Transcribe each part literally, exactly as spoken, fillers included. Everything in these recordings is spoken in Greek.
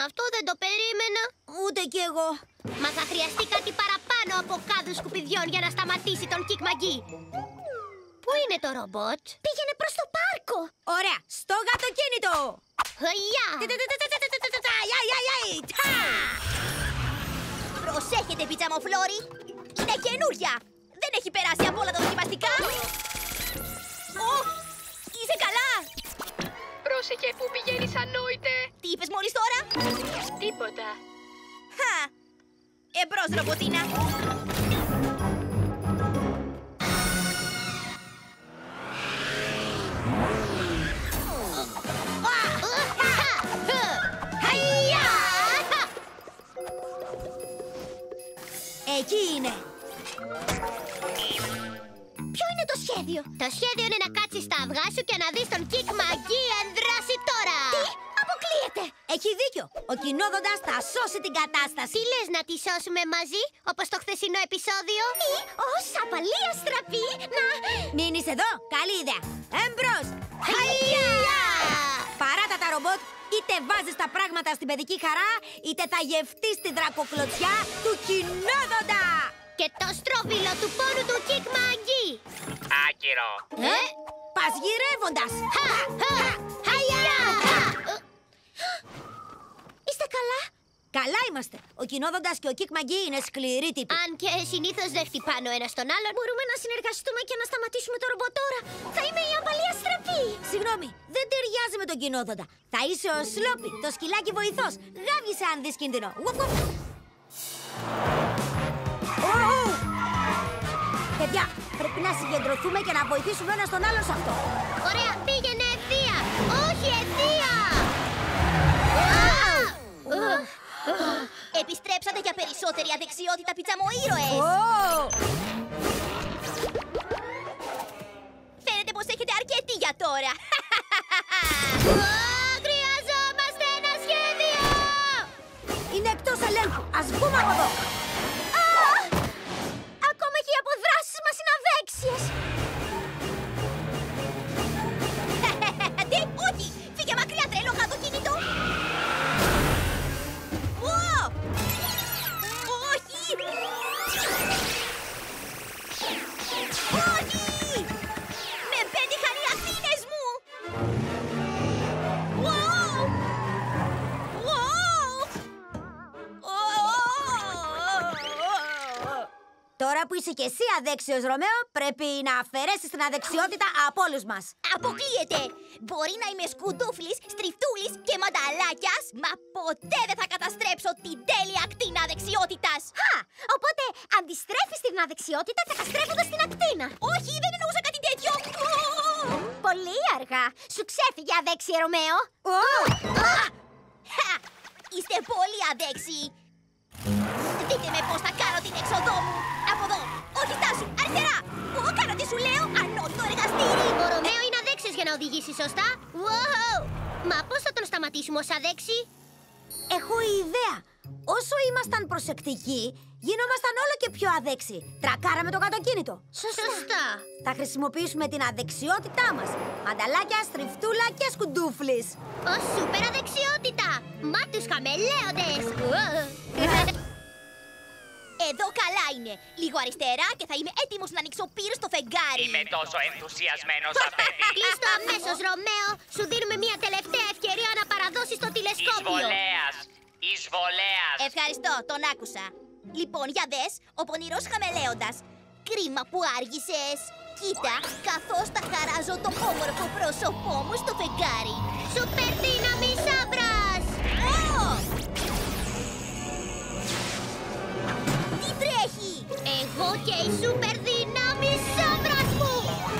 Αυτό δεν το περίμενα. Ούτε κι εγώ. Μα θα χρειαστεί κάτι παραπάνω από κάδους σκουπιδιών για να σταματήσει τον Kick McGee. Πού είναι το ρομπότ? Πήγαινε προς το πάρκο. Ωραία, στο γατοκίνητο. Χαγιά! Προσέχετε, πιτσαμοφλόρι. Είναι καινούρια. Δεν έχει περάσει από όλα τα δοκιμαστικά. Ω, είσαι καλά. Πρόσεχε που πηγαίνεις, ανόητε. Τι είπες μόλις τώρα? Τίποτα. Χα. Εμπρός, ρομποτίνα. Εκεί είναι. Ποιο είναι το σχέδιο? Το σχέδιο είναι να κάτσεις στα αυγά σου και να δεις τον Kick McGee εν δράση τώρα! Τι? Αποκλείεται! Έχει δίκιο! Ο κοινόδοντας θα σώσει την κατάσταση! Τι λες, να τη σώσουμε μαζί, όπως το χθεσινό επεισόδιο? Ή ως απαλή αστραπή να... Μείνεις εδώ! Καλή ιδέα! Εμπρός! Χαγιά! Παράτα τα ρομπότ! Είτε βάζεις τα πράγματα στην παιδική χαρά, είτε θα γευτείς τη δρακοκλωτσιά του κοινόδοντα! Και το στρόβιλο του πόνου του Kick McGee! Άκυρο! Ε? Πας γυρεύοντας! Χα! Χα! Χαγιά! Είστε καλά? Καλά είμαστε. Ο κοινόδοντας και ο Kick McGee είναι σκληροί τύποι. Αν και συνήθως δεν χτυπάνε ο ένας τον άλλον. Μπορούμε να συνεργαστούμε και να σταματήσουμε το ρομπότ τώρα. Θα είμαι η απαλή αστραπή. Συγγνώμη, δεν ταιριάζει με τον κοινόδοντα. Θα είσαι ο Σλόπι, το σκυλάκι βοηθός. Γάβγισε αν δεις κίνδυνο. Ουφ, ουφ. Ω, ω. Παιδιά, πρέπει να συγκεντρωθούμε και να βοηθήσουμε ένας τον άλλον σε αυτό. Ωραία, πήγαινε ευθεία! Όχι ευθεία! Επιστρέψατε για περισσότερη αδεξιότητα, πιτσαμοήρωες! Φαίνεται πως έχετε αρκετή για τώρα! Χρειαζόμαστε ένα σχέδιο! Είναι εκτός ελέγχου! Ας βγούμε από εδώ! Ακόμα και οι αποδράσεις μας είναι αδέξιες! Τι, όχι! Φύγε μακριά, τρελό γατοκίνητο! Όχι! Με πέτυχαν οι ακτίνες μου! Wow! Wow! Τώρα που είσαι και εσύ αδέξιος, Ρωμαίο, πρέπει να αφαιρέσεις την αδεξιότητα από όλους μας. Αποκλείεται! Μπορεί να είμαι σκουντούφλης, στριφτούλης και μανταλάκιας, μα ποτέ δεν θα καταστρέψω την τέλεια ακτίνα αδεξιότητας! Χα! Οπότε αντιστρέφεις την αδεξιότητα καταστρέφοντας την ακτίνα! Όχι, δεν εννοούσα κάτι τέτοιο! Πολύ αργά! Σου ξέφυγε αδέξιε, Ρωμαίο! Χα! Είστε πολύ αδέξιοι! Δείτε με πώς θα κάνω την έξοδό μου! Από εδώ! Όχι στάσου! Αριστερά! Ω, κάνω τι σου λέω! Ανώτατο εργαστήρι! Ο Ρωμαίο είναι αδέξιος για να οδηγήσει σωστά. Wow! Μα πώς θα τον σταματήσουμε ως αδέξη? Έχω ιδέα! Όσο ήμασταν προσεκτικοί, γινόμασταν όλο και πιο αδέξιοι. Τρακάραμε το κατοκίνητο. Σωστά. Θα χρησιμοποιήσουμε την αδεξιότητά μας. Μανταλάκια, στριφτούλα και σκουντούφλης. Ως σούπερ αδεξιότητα! Μα τους χαμελέοντες! Εδώ καλά είναι. Λίγο αριστερά και θα είμαι έτοιμος να ανοίξω πύρ στο φεγγάρι. Είμαι τόσο ενθουσιασμένος, απέντη. Κλείστο αμέσως, Ρωμαίο! Σου δίνουμε μια τελευταία ευκαιρία να παραδώσεις το τηλεσκόπιο. Εισβολέας! Εισβολέας! Ευχαριστώ, τον άκουσα. Λοιπόν, για δες, ο πονηρός χαμελέοντας. Κρίμα που άργησες. Κοίτα, καθώς τα χαράζω το όμορφο πρόσωπό μου στο φεγγάρι. Σούπερ δύναμη σάμπρας! Τι τρέχει! Εγώ και η σούπερ δύναμη σάμπρας μου!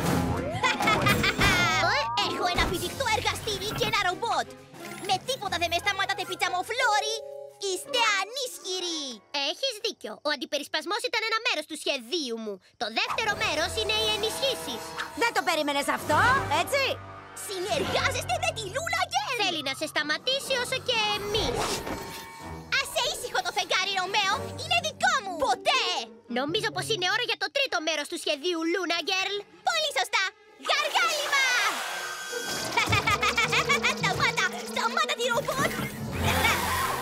Έχω ένα πηδηχτό εργαστήρι και ένα ρομπότ. Με τίποτα δεν με σταματάτε, πιτσαμοφλόρι. Είστε ανίσχυροι. Έχεις δίκιο. Ο αντιπερισπασμός ήταν ένα μέρος του σχεδίου μου. Το δεύτερο μέρος είναι οι ενισχύσεις. Δεν το περίμενες αυτό, έτσι? Συνεργάζεστε με τη Λούνα Γκέρλ. Θέλει να σε σταματήσει όσο και εμείς. Άσε ήσυχο το φεγγάρι, Ρωμαίο. Είναι δικό μου. Ποτέ. Νομίζω πως είναι ώρα για το τρίτο μέρος του σχεδίου Λούνα Γκέρλ. Πολύ σωστά. Γαργάλιμα. Σταμάτα, σταμάτα τη ρομπότ.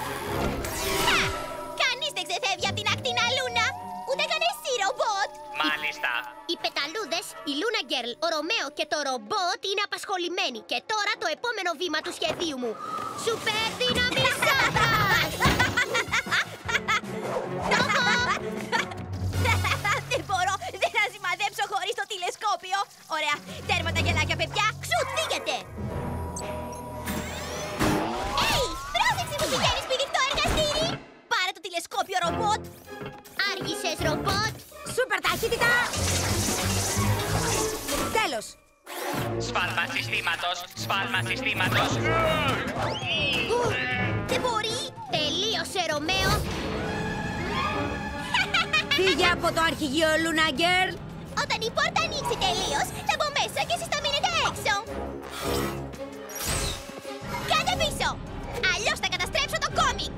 ικανοποιημένη. Και τώρα το επόμενο βήμα του σχεδίου μου. Σούπερ δύναμη Σάβρας! Το έχω! Δεν μπορώ, δεν θα σημαδέψω χωρίς το τηλεσκόπιο. Ωραία, τέρμα τα γελάκια, παιδιά. Ξουτ, φύγετε! Έι, πρόσεξε που πηγαίνεις πηδηχτό εργαστήρι. Πάρε το τηλεσκόπιο, ρομπότ. Άργησες, ρομπότ! Σούπερ ταχύτητα. Τέλος. Σφάλμα συστήματος, σφάλμα συστήματος. Δεν μπορεί. Τελείωσε, Ρωμαίο! Φύγε από το αρχηγείο, Λούνα Γκέρλ. Όταν η πόρτα ανοίξει τελείως, θα μπω μέσα και εσείς θα μείνετε έξω. Κάντε πίσω. Αλλιώς θα καταστρέψω το κόμικ.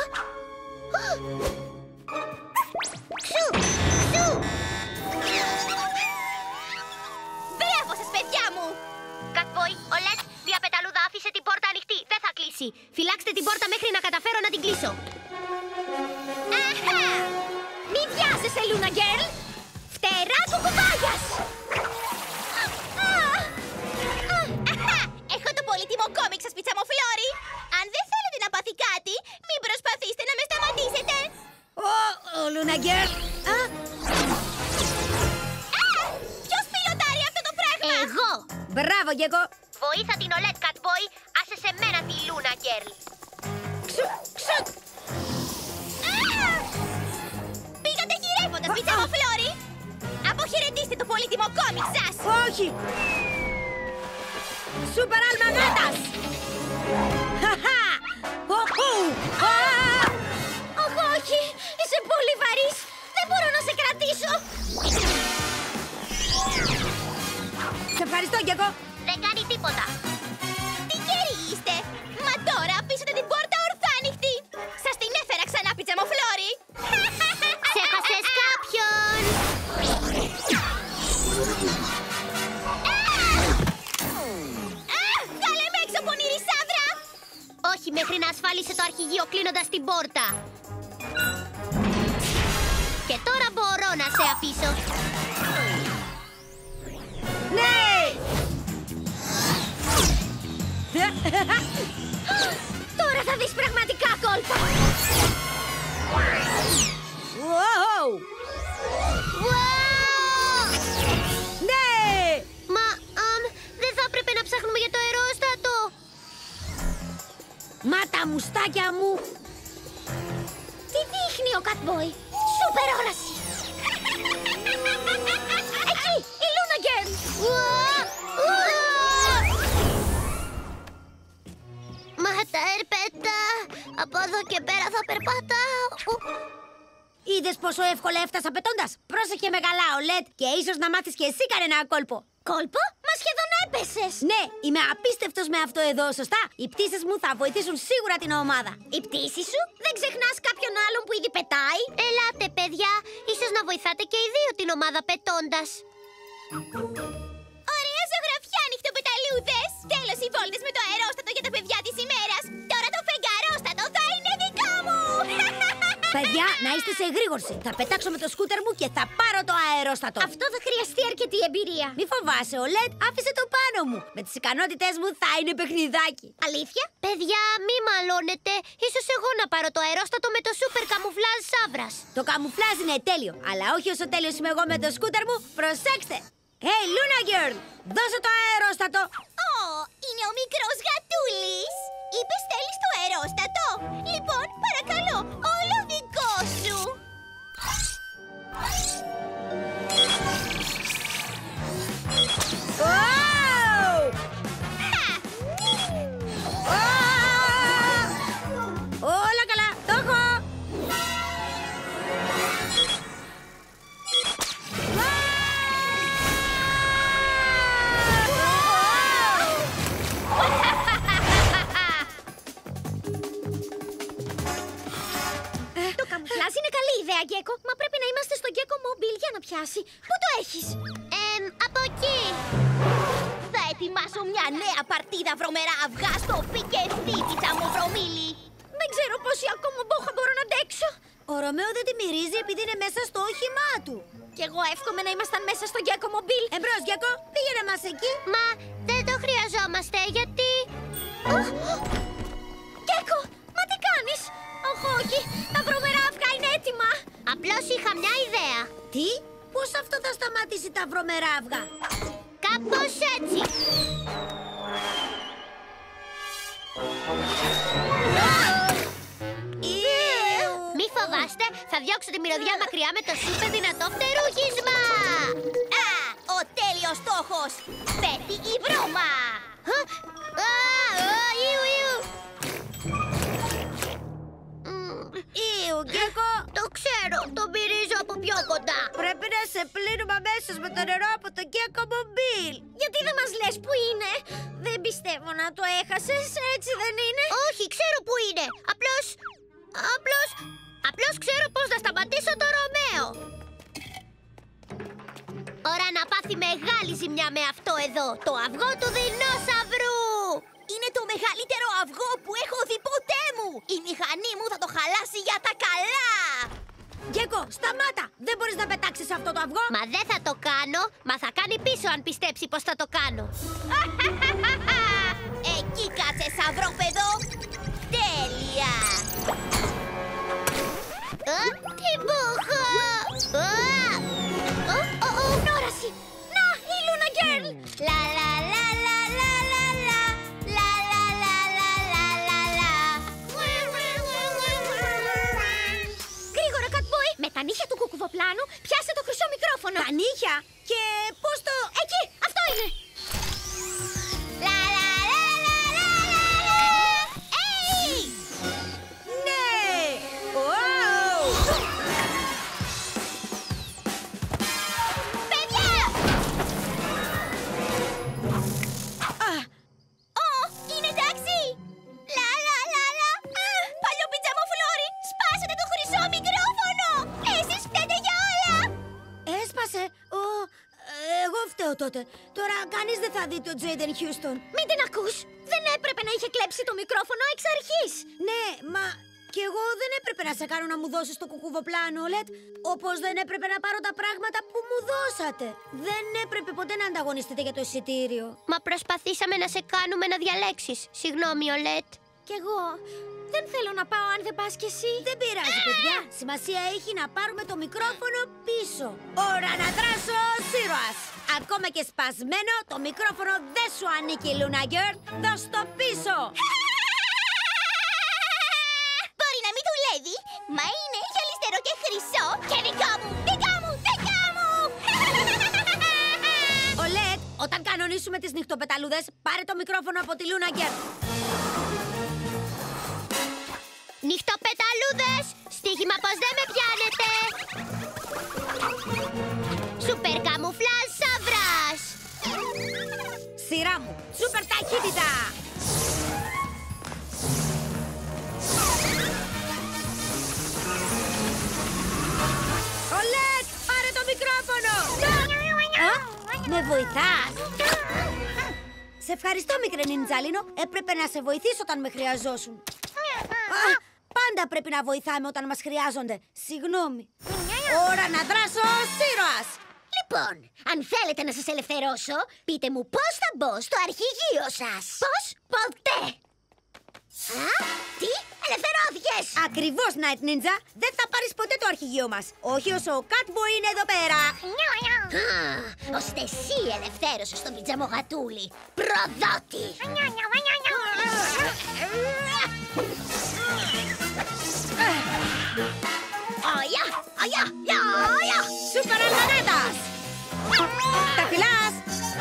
Ξου! Ξου! Μπράβο σας, παιδιά μου. Κατμπόι, ο Λετ, μια πεταλούδα άφησε την πόρτα ανοιχτή. Δεν θα κλείσει. Φυλάξτε την πόρτα μέχρι να καταφέρω να την κλείσω. Αχα! Μη βιάζεσαι, Λούνα Γκέρλ. Φτερά κουκουβάγιας. Αχα! Έχω το πολύτιμο κόμικ σας, πιτσαμοφλόρι. Αν δεν θέλετε να πάθει κάτι, μην προσπαθήσετε να με σταματήσετε. Ω, Λούνα Γκέρλ. Ποιος πιλοτάρει αυτό το πράγμα? Εγώ! Μπράβο, Γκέκο. Βοήθα την Ολέτ, Κατμπόι. Άσε σε μένα τη Λούνα Γκέρλ. Ξου, ξου. Πήγατε γυρεύοντας, πιτσαμοφλόρι. Αποχαιρετήστε το πολύτιμο κόμικ σας. Όχι. Σούπερ αλμαγάτας. Χαχα. Οχ, όχι. Είσαι πολύ βαρύς. Δεν μπορώ να σε κρατήσω. Σε ευχαριστώ, Γκέκο. Δεν κάνει τίποτα. Τι γέροι είστε. Μα τώρα αφήσετε την πόρτα ορθά ανοιχτή. Σας την έφερα ξανά, πιτσαμοφλόρι. Ξέχασες κάποιον! Βγάλε με έξω, πονηρή σαύρα. Όχι μέχρι να ασφάλισε το αρχηγείο κλείνοντας την πόρτα. Και τώρα μπορώ να σε αφήσω. Ναι! Τώρα θα δεις πραγματικά κόλπα. Wow! Ναι! Μα, αμ, δεν θα έπρεπε να ψάχνουμε για το αερόστατο. Μα τα μουστάκια μου. Τι δείχνει ο Κατμπόι? Σούπερ όραση. Εκεί, η Λούνα Γκέρλ. Μα τα ερπέτα. Από εδώ και πέρα θα περπατάω. Είδες πόσο εύκολα έφτασα πετώντας? Πρόσεχε με καλά, Ολέτ, και ίσως να μάθεις και εσύ κανένα κόλπο. Κόλπο? Μα σχεδόν έπεσες. Ναι, είμαι απίστευτος με αυτό εδώ, σωστά. Οι πτήσεις μου θα βοηθήσουν σίγουρα την ομάδα. Οι πτήσεις σου? Δεν ξεχνάς κάποιον άλλον που ήδη πετάει? Ελάτε, παιδιά. Ίσως να βοηθάτε και οι δύο την ομάδα πετώντας. Ωραία ζωγραφιά, νυχτοπεταλούδες! Τέλος οι βόλτες με το αερόστατο για τα παιδιά της ημέρας. Τώρα το φεγγαρόστατο θα είναι δικό μου! Παιδιά, να είστε σε εγρήγορση. Θα πετάξω με το σκούτερ μου και θα πάρω το αερόστατο. Αυτό θα χρειαστεί αρκετή εμπειρία. Μη φοβάσαι, Ολέτ, άφησε το πάνω μου. Με τις ικανότητές μου θα είναι παιχνιδάκι. Αλήθεια? Παιδιά, μη μαλώνετε. Ίσως εγώ να πάρω το αερόστατο με το σούπερ καμουφλάζ Σάβρας. Το καμουφλάζ είναι τέλειο, αλλά όχι όσο τέλειος είμαι εγώ με το σκούτερ μου. Προσέξτε! Hey, Luna Girl! Δώσε το αερόστατο! Ω, είναι ο μικρός γατούλης! Είπες θέλεις το αερόστατο! Λοιπόν, παρακαλώ, όλο δικό σου! Wow! Όλα καλά, το έχω! Το καμουφλάζ είναι καλή ιδέα, Γκέκο. Μα πρέπει να είμαστε στο Γκέκο Mobile για να πιάσει. Πού το έχεις? Εμ, από εκεί. Θα ετοιμάσω μια νέα παρτίδα βρωμερά αυγά στο πικεφί, πίτσα μου βρωμίλι. Δεν ξέρω πόση ακόμα μπόχα μπορώ να αντέξω. Ο Ρωμαίο δεν τη μυρίζει επειδή είναι μέσα στο όχημά του. Κι εγώ εύχομαι να ήμασταν μέσα στο Γκέκο Mobile. Εμπρός, Γκέκο, πήγαινε μας εκεί. Μα δεν το χρειαζόμαστε, γιατί... Κέκο, μα τι κάνεις? Όχι, όχι, τα βρωμερά αυγά είναι έτοιμα. Απλώς είχα μια ιδέα. Τι? Πώς αυτό θα σταματήσει τα βρωμερά αυγά? Κάπως έτσι. Μη φοβάστε, θα διώξω τη μυρωδιά μακριά με το σούπερ δυνατό φτερούγισμα. Α, ο τέλειος στόχος. Πέτει η βρώμα. Α, α, Ιου, ιου. Ιου, Γκέκο. Το ξέρω, το μυρίζω από πιο κοντά. Πρέπει να σε πλύνουμε αμέσως με το νερό από το Γκέκο Μομπίλ. Γιατί δεν μας λες που είναι? Δεν πιστεύω να το έχασες, έτσι δεν είναι? Όχι, ξέρω που είναι. Απλώς... Απλώς... Απλώς ξέρω πώς να σταματήσω το Ρωμαίο. Ώρα να πάθει μεγάλη ζημιά με αυτό εδώ, το αυγό του δεινόσαυρου. Είναι το μεγαλύτερο αυγό που έχω δει ποτέ μου. Η μηχανή μου θα το χαλάσει για τα καλά. Γκέκο, σταμάτα! Δεν μπορείς να πετάξεις αυτό το αυγό. Μα δεν θα το κάνω, μα θα κάνει πίσω αν πιστέψει πως θα το κάνω. Εκεί κάτσε, σαυρόπεδο. Τέλεια. Α, τι μπούχα! Όραση! Να, η Λούνα Γκέρλ! Λα λα λα λα λα λα λα λα λα λα λα λα λα. Γρήγορα, Κατμπόι! Με τα νύχια του κουκουβοπλάνου πιάσε το χρυσό μικρόφωνο. Τα νύχια? Και πώς το... Εκεί! Αυτό είναι! Λα λα λα λα λα λα. Έι! Ναι! Wow! Παιδιά! Ω, είναι εντάξει! Λα λα λα λα! Παλιό πιτζαμοφλόρι! Σπάσατε το χρυσό μικρόφωνο! Εσείς φταίτε για όλα! Έσπασε! Ω, εγώ φταίω τότε. Τώρα κανείς δεν θα δει τον Τζέιντεν Χιούστον. Μην την ακούς! Δεν έπρεπε να είχε κλέψει το μικρόφωνο εξ αρχής! Ναι, μα... Κι εγώ δεν έπρεπε να σε κάνω να μου δώσεις το κουκουβοπλάνο, Λετ. Όπως δεν έπρεπε να πάρω τα πράγματα που μου δώσατε. Δεν έπρεπε ποτέ να ανταγωνιστείτε για το εισιτήριο. Μα προσπαθήσαμε να σε κάνουμε να διαλέξεις. Συγγνώμη, Ολέτ. Κι εγώ δεν θέλω να πάω αν δεν πας κι εσύ. Δεν πειράζει, παιδιά. Σημασία έχει να πάρουμε το μικρόφωνο πίσω. Ώρα να δράσω, Σύρωας. Ακόμα και σπασμένο, το μικρόφωνο δεν σου ανήκει, Λούνα Γκέρλ. Δώσ' το πίσω. Μπορεί να μην δουλεύει, μα είναι γυαλιστερό και χρυσό και δικό μου, δικά μου, δικά μου. Ολέτ, όταν κανονίσουμε τις νυχτοπεταλούδες, πάρε το μικρόφωνο από τη Λούνα Γκέρλ. Νυχτοπεταλούδες! Στοίχημα πως δεν με πιάνετε! Σούπερ καμουφλάζ σαύρας! Σειρά μου, σούπερ ταχύτητα! Ολέτ, πάρε το μικρόφωνο! Α, με βοηθάς! Σε ευχαριστώ, μικρέ Νιντζαλίνο. Έπρεπε να σε βοηθήσω όταν με χρειαζόσουν. Α, πάντα πρέπει να βοηθάμε όταν μας χρειάζονται. Συγγνώμη. Ώρα να δράσω, Σύρωας! Λοιπόν, αν θέλετε να σας ελευθερώσω, πείτε μου πώς θα μπω στο αρχηγείο σας. Πώς? Ποτέ! Α, τι? Ελευθερώθηκες! Ακριβώς, Night Ninja. Δεν θα πάρεις ποτέ το αρχηγείο μας. Όχι όσο ο Catboy είναι εδώ πέρα. Α, ώστε εσύ ελευθέρωσες τον πιτζαμογατούλη. Προδότη! Αγιά, αγιά, γεια, αγιά! Σούπερ αλμανέτας! Τα φυλάς!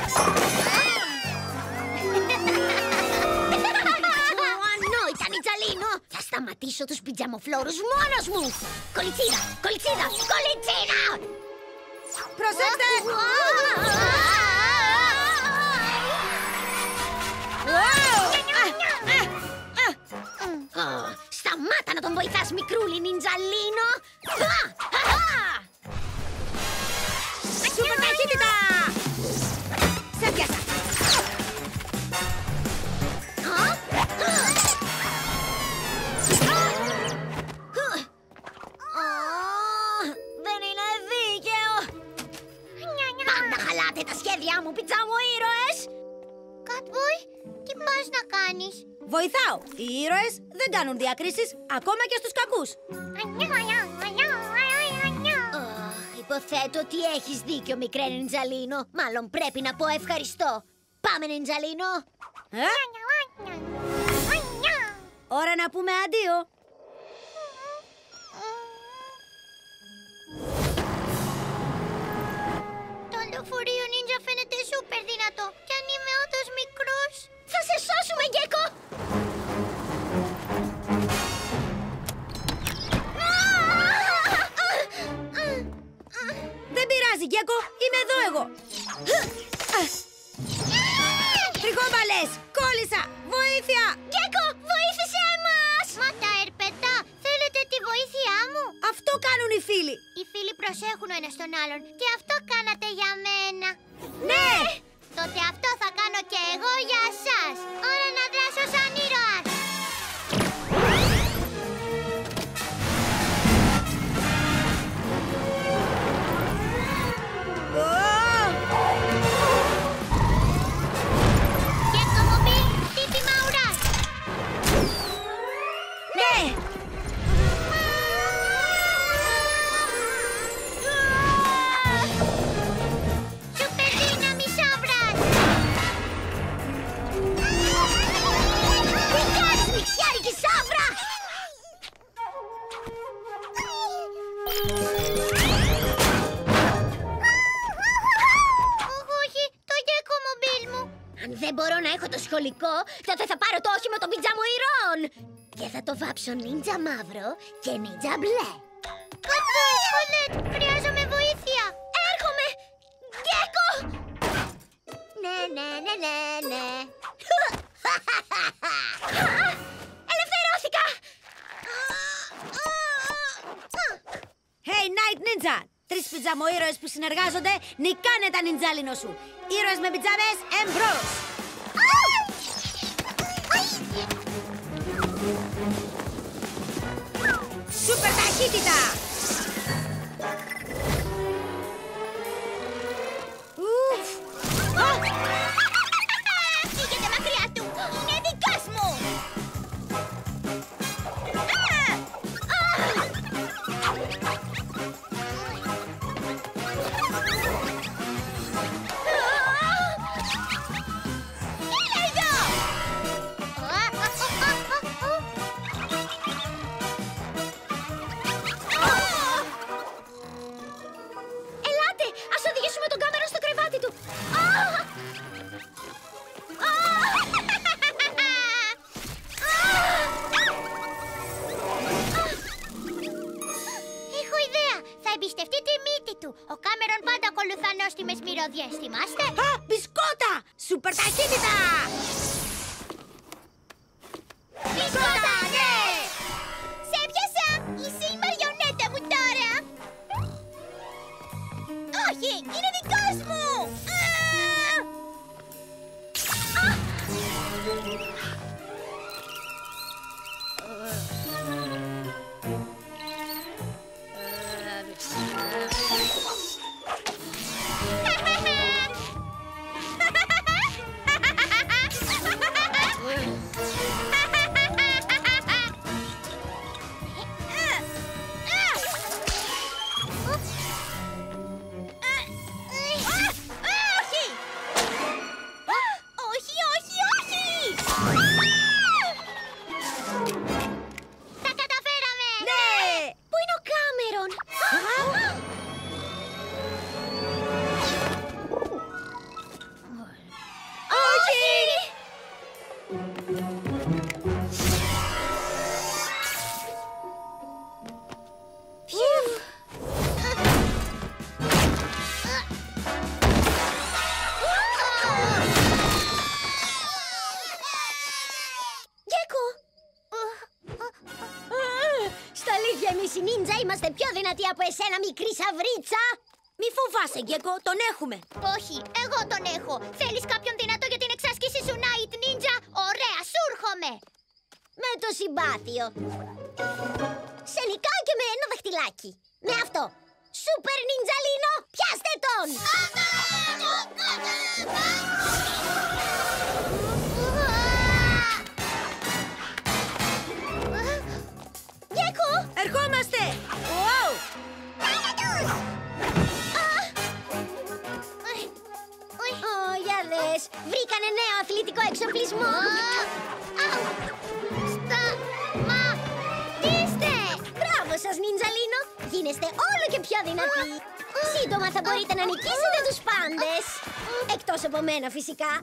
Ανόητα, Νιτζαλίνο! Θα σταματήσω τους πιτζαμοφλόρους μόνος μου! Κολιτσίδα, κολιτσίδα, κολιτσίδα! Προσέξτε! Σταμάτα να τον βοηθάς, μικρούλι Νιντζαλίνο! Σούπερ ταχύτητα! Σε πιάσα! Δεν είναι δίκαιο! Πάντα χαλάτε τα σχέδιά μου, πιτζάμο ήρωες! Κατμπόι! Βοηθάω. Οι ήρωες δεν κάνουν διακρίσεις ακόμα και στους κακούς. Υποθέτω ότι έχεις δίκιο, μικρέ Νιντζαλίνο. Μάλλον πρέπει να πω ευχαριστώ. Πάμε, Νιντζαλίνο. Ε? Ώρα να πούμε αντίο. Το λεωφορείο Νίντζα φαίνεται σούπερ δυνατό. Κι αν είμαι όντως μικρός, θα σε σώσουμε, Γκέκο! Δεν πειράζει, Γκέκο. Είμαι εδώ εγώ. Τριχόμπαλες! Κόλλησα! Βοήθεια! Γκέκο, βοήθησέ μας! Μα τα ερπετά, θέλετε τη βοήθειά μου? Αυτό κάνουν οι φίλοι. Οι φίλοι προσέχουν ο ένας τον άλλον και αυτό κάνατε για μένα. Ναι! Τότε αυτό θα κάνω και εγώ για σας. Ώρα να δράσω σαν ήρωας. Γκέκομομπιλ, τύπημα ουράς. Ναι! Σούπερ δύναμη σαύρας. Τι κάνεις, μιξιάρικη σαύρα? Όχι, το Γκέκομομπιλ μου. Αν δεν μπορώ να έχω το σχολικό, τότε θα πάρω το όχημα των πιτζαμοϊρών. Και θα το βάψω νίντζα μαύρο και νίντζα μπλε. Καθώς, Κολέτ, χρειάζομαι βοήθεια. Έρχομαι! Γκέκο! Ναι, ναι, ναι, ναι, ναι. Ελευθερώθηκα! Hey, Night Ninja! Τρεις πιτζαμοήρωες που συνεργάζονται νικάνε τα νιντζάλινο σου. Ήρωες με πιτζάμες, εμπρός! Σούπερ ταχύτητα! Ουφ! Φύγετε μακριά του! Είναι δικός μου! Έλα εδώ! Ελάτε! Ας οδηγήσουμε τον Κάμερον στο κρεβάτι του! Έχω ιδέα! Θα εμπιστευτεί τη μύτη του! Ο Κάμερον πάντα ακολουθά νόστιμες μυρωδιές, θυμάστε? Α, μπισκότα! Σούπερ ταχύτητα! Μπισκότα, ναι! Σε έπιασα! Είσαι η μαριονέτα μου τώρα! Όχι! Είναι δικός μου! Α! Α! Όχι! Όχι, όχι, όχι! Τα καταφέραμε! Ναι! Πού είναι ο Κάμερον? Όχι! Γκέκο! Στα αλήθεια, εμείς οι νίντζα είμαστε πιο δυνατοί από εσένα, μικρή σαυρίτσα! Μη φοβάσαι, Γκέκο, τον έχουμε. Όχι, εγώ τον έχω. Θέλεις κάποιον δυνατό για την εξάσκηση σου, Night Ninja? Ωραία, σου έρχομαι. Με το συμπάθειο. Σε νικάω και με ένα δαχτυλάκι. Με αυτό. Σούπερ Νιντζαλίνο, πιάστε τον! δυνατή. Σύντομα θα μπορείτε να νικήσετε τους πάντες. Εκτός από μένα φυσικά.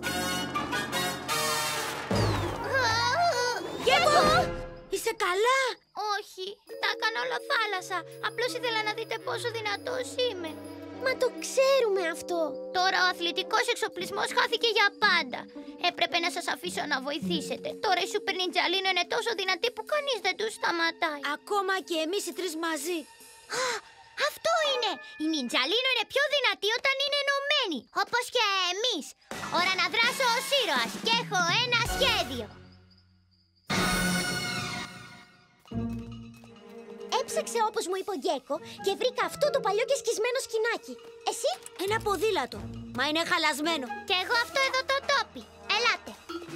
Γκέκο! Είσαι καλά? Όχι, τα έκανα όλα θάλασσα. Απλώς ήθελα να δείτε πόσο δυνατός είμαι. Μα το ξέρουμε αυτό. Τώρα ο αθλητικός εξοπλισμός χάθηκε για πάντα. Έπρεπε να σας αφήσω να βοηθήσετε. Τώρα η Σούπερ Νιντζαλίνο είναι τόσο δυνατή που κανείς δεν τους σταματάει. Ακόμα και εμείς οι τρεις μαζί. Α, αυτό είναι! Η Νιντζαλίνο είναι πιο δυνατή όταν είναι ενωμένη. Όπως και εμείς. Ώρα να δράσω ως ήρωας και έχω ένα σχέδιο. Έψαξε όπως μου είπε ο Γκέκο και βρήκα αυτό το παλιό και σκισμένο σκηνάκι. Εσύ? Ένα ποδήλατο. Μα είναι χαλασμένο. Και εγώ αυτό εδώ το τόπι. Ελάτε.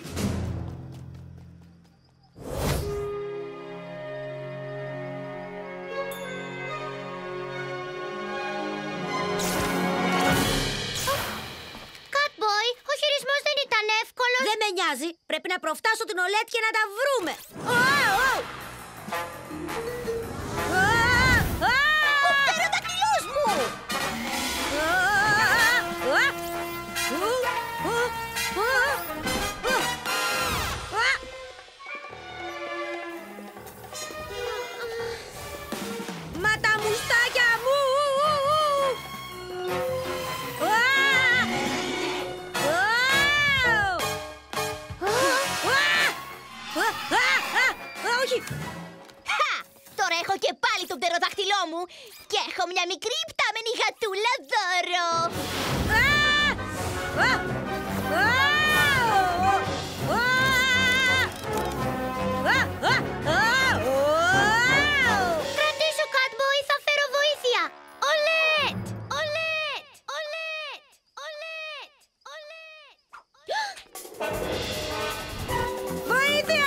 Catboy, ο χειρισμός δεν ήταν εύκολος. Δεν με νοιάζει. Πρέπει να προφτάσω την Ολέτ και να τα βρούμε. Ο πτεροδακτυλός μου! Μα τα μουστάκια μου! Όχι! Τώρα έχω και πάλι τον πτεροδάχτυλό μου και έχω μια μικρή πτάμενη γατούλα δώρο. Κρατήσου, Catboy, θα φέρω βοήθεια. Ολέτ! Ολέτ! Ολέτ! Ολέτ! Ολέτ! Βοήθεια!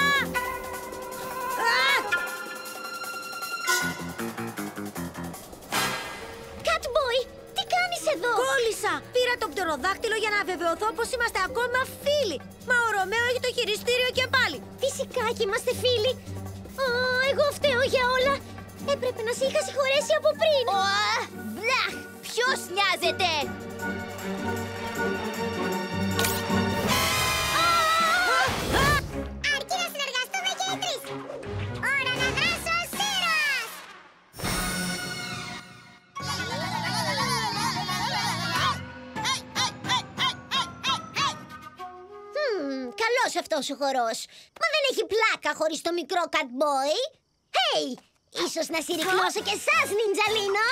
Catboy, τι κάνεις εδώ? Κόλλησα! Πήρα το πτεροδάκτυλο για να βεβαιωθώ πως είμαστε ακόμα φίλοι. Μα ο Ρωμαίο έχει το χειριστήριο και πάλι. Φυσικά και είμαστε φίλοι. Ω, εγώ φταίω για όλα. Έπρεπε να σε είχα συγχωρέσει από πριν. Ω, μπλαχ! Ποιος νοιάζεται? Αρκεί να συνεργαστούμε και οι τρεις. Ώρα να δράσω ως ήρωας. Μμμ, καλός αυτός ο χορός. Μα δεν έχει πλάκα χωρίς το μικρό Catboy. Hey, ίσως να συρρυκνώσω και εσάς, Νιντζαλίνο.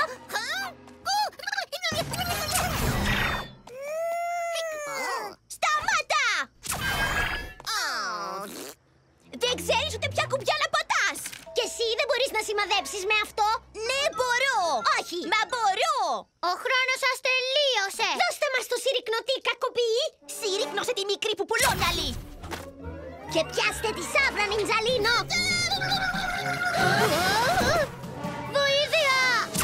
Σταμάτα! Δεν ξέρεις ούτε ποια κουμπιά να πατάς. Και εσύ δεν μπορείς να σημαδέψεις με αυτό? Ναι, μπορώ. Όχι. Μα μπορώ. Ο χρόνος σας τελείωσε. Δώστε μας το συρρυκνωτή, κακοποιή. Συρρυκνώσε τη μικρή που πουλόμυαλη. Και πιάστε τη σαύρα, Νιντζαλίνο. Βοήθεια!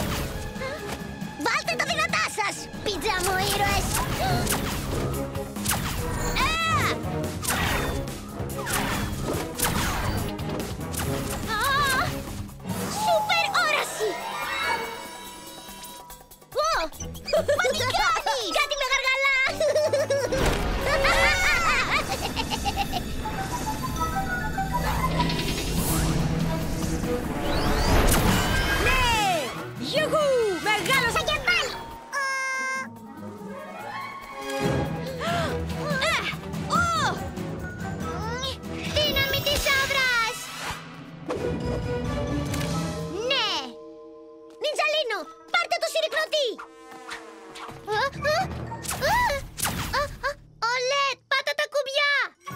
Βάλτε τα δυνατά σας, πιτζάμο ήρωες. Σούπερ όραση! Μα τι κάνεις! Κάτι με γαργαλά! Ναι! Γιουχού! Μεγάλωσα και πάλι! Δύναμη της άβρας! Ναι! Νιντζαλίνο, πάρτε το συρρυκνωτή! Ολέτ, πάτα τα κουμπιά!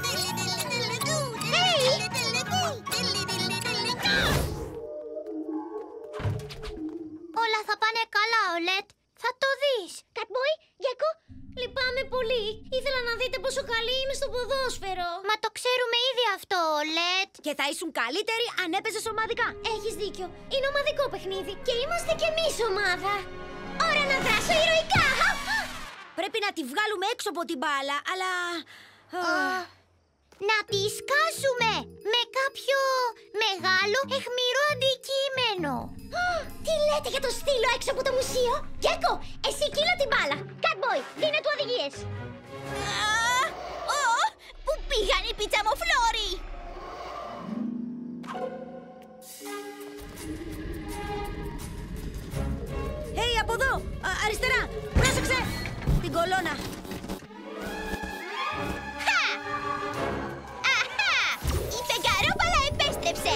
Όλα θα πάνε καλά, Ολέτ. Θα το δεις. Catboy, Γκέκο, λυπάμαι πολύ. Ήθελα να δείτε πόσο καλή είμαι στο ποδόσφαιρο. Μα το ξέρουμε ήδη αυτό, Ολέτ. Και θα ήσουν καλύτεροι αν έπαιζες ομαδικά. Έχεις δίκιο. Είναι ομαδικό παιχνίδι και είμαστε κι εμείς ομάδα. Ώρα να δράσω ηρωικά. Πρέπει να τη βγάλουμε έξω από την μπάλα, αλλά... Να τη σκάσουμε με κάποιο μεγάλο αιχμηρό αντικείμενο. Τι λέτε για το στήλο έξω από το μουσείο. Γκέκο, εσύ κύλα την μπάλα. Catboy, δίνε του οδηγίες. Πού πήγαν οι πιτσαμοφλόροι? Hey, από εδώ! Α, αριστερά! Πρόσεξε! Την κολόνα! Χα! Αχα! Η φεγγαρόπαλα επέστρεψε!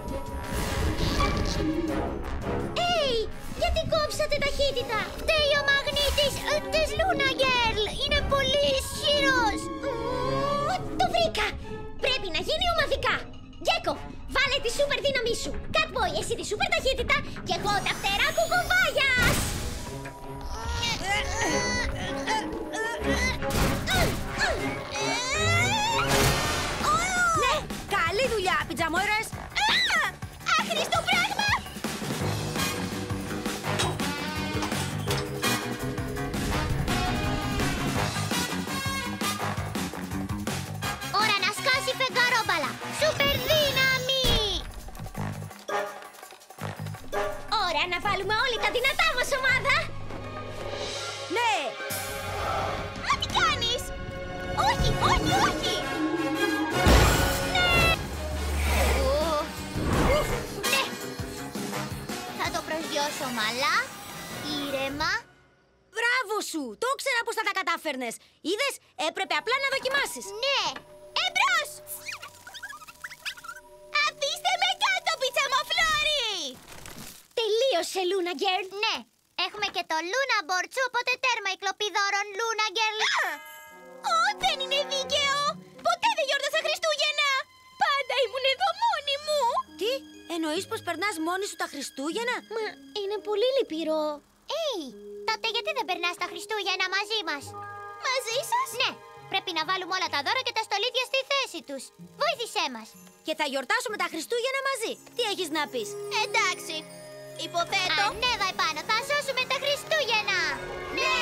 Έι! Γιατί κόψατε ταχύτητα! Φταίει ο μαγνήτης ε, της Λούνα Γκέρλ! Είναι πολύ ισχυρός! Ου, το βρήκα! Πρέπει να γίνει ομαδικά! Γκέκο, βάλε τη σούπερ δύναμή σου! Catboy, εσύ τη σούπερ ταχύτητα και εγώ τα φτερά κουκουβάγιας! Ναι! Καλή δουλειά, πιτζαμόιρες! Άχρηστο πράγμα! Ώρα να σκάσει φεγγαρόμπαλα! Σούπερ δύναμη! Ώρα να βάλουμε όλη τα δυνατά μας ομάδα! Ναι! Μα τι κάνεις! Όχι, όχι, όχι! Ναι! Ου, ουφ, ναι! Θα το προσγειώσω ομαλά, ήρεμα. Μπράβο σου! Το ήξερα πως θα τα κατάφερνες! Είδες, έπρεπε απλά να δοκιμάσεις! Ναι! Εμπρός! Αφήστε με κάτω, πιτσαμοφλόρι! Τελείωσε, Λούνα Γκέρλ. Ναι, έχουμε και το Λούνα Μπορτσού, οπότε τέρμα η κλοπή δώρων, Λούνα Γκέρλ. Ω, δεν είναι δίκαιο! Ποτέ δεν γιόρτασα Χριστούγεννα! Πάντα ήμουν εδώ μόνη μου! Τι, εννοείς πως περνάς μόνη σου τα Χριστούγεννα? Μα είναι πολύ λυπηρό. Έι, τότε γιατί δεν περνάς τα Χριστούγεννα μαζί μας? Μαζί σας? Ναι, πρέπει να βάλουμε όλα τα δώρα και τα στολίδια στη θέση τους. Βοήθησέ μας. Και θα γιορτάσουμε τα Χριστούγεννα μαζί. Τι έχεις να πεις? Εντάξει. Υποθέτω. Ανέβα επάνω, θα σώσουμε τα Χριστούγεννα. Ναι!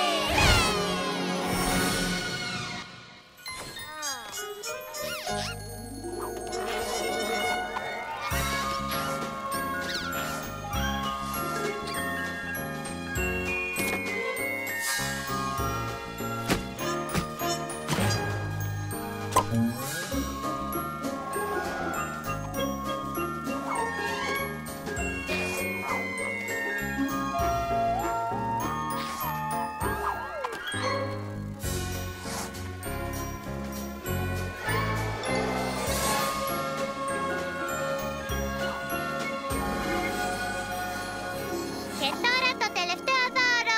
Και τώρα το τελευταίο δώρο.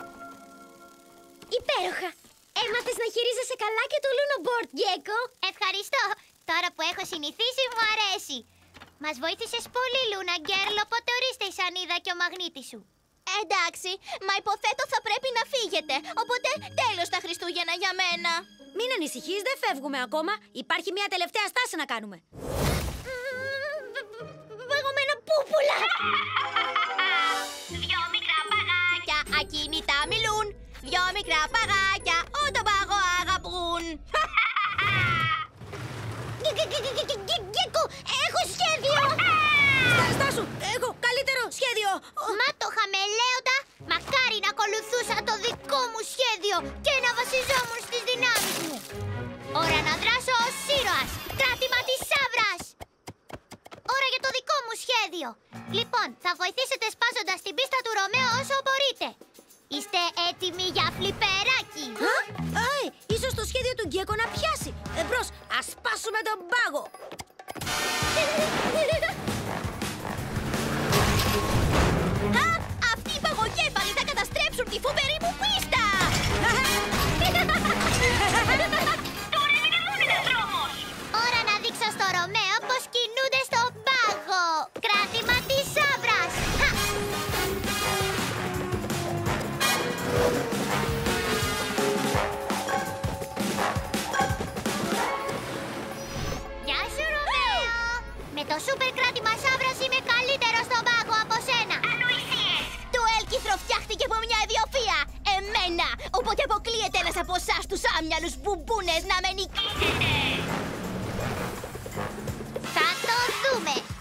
Υπέροχα! Έμαθες να χειρίζεσαι καλά και το Luna Board, Γκέκο. Ευχαριστώ. Τώρα που έχω συνηθίσει μου αρέσει. Μας βοήθησες πολύ, Λούνα Γκέρλ, οπότε ορίστε η σανίδα και ο μαγνήτης σου. Εντάξει, μα υποθέτω θα πρέπει να φύγετε. Οπότε τέλος τα Χριστούγεννα για μένα. Μην ανησυχείς, δεν φεύγουμε ακόμα. Υπάρχει μια τελευταία στάση να κάνουμε. Παγωμένα πούπουλα! Δυο μικρά παγάκια Ακίνητα μιλούν. Δυο μικρά παγάκια ό,το παγό αγαπούν. Γκέκο, έχω σχέδιο! Στάσου, έχω καλύτερο σχέδιο. Μα το χαμελέοντα, μακάρι να ακολουθούσα το δικό μου σχέδιο και να βασιζόμουν στις δυνάμεις μου. Ώρα να δράσω ως ήρωας, κράτημα της Σαύρας. Ώρα για το δικό μου σχέδιο. Λοιπόν, θα βοηθήσετε σπάζοντας την πίστα του Ρωμαίου όσο μπορείτε. Είστε έτοιμοι για φλιπεράκι? Α, αι, ίσως το σχέδιο του Γκέκο να πιάσει. Εμπρός, ας σπάσουμε τον πάγο. Α, αυτοί οι παγοκέφαλοι θα καταστρέψουν τη φοβερή μου πίστα! Ώρα να δείξω στο Ρωμαίο πως κινούνται στον πάγο. Κράτημα της Σαύρας. Χα! Γεια σου, Ρωμαίο! Με το σούπερ κράτημα Σαύρας είμαι καλύτερο στον πάγο από σένα. Ανοησίες! Το έλκυθρο φτιάχτηκε από μια ιδιοφυΐα, εμένα. Οπότε αποκλείεται ένας από εσάς τους άμυαλους μπουμπούνες να με νικήσετε. Θα το δούμε.